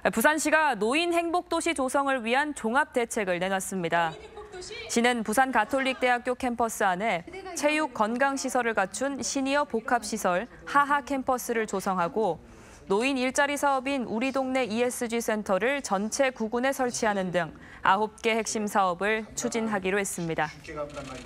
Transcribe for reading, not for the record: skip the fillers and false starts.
부산시가 노인 행복도시 조성을 위한 종합 대책을 내놨습니다. 시는 부산 가톨릭대학교 캠퍼스 안에 체육 건강시설을 갖춘 시니어 복합시설 하하 캠퍼스를 조성하고 노인 일자리 사업인 우리 동네 ESG 센터를 전체 구군에 설치하는 등 9개 핵심 사업을 추진하기로 했습니다.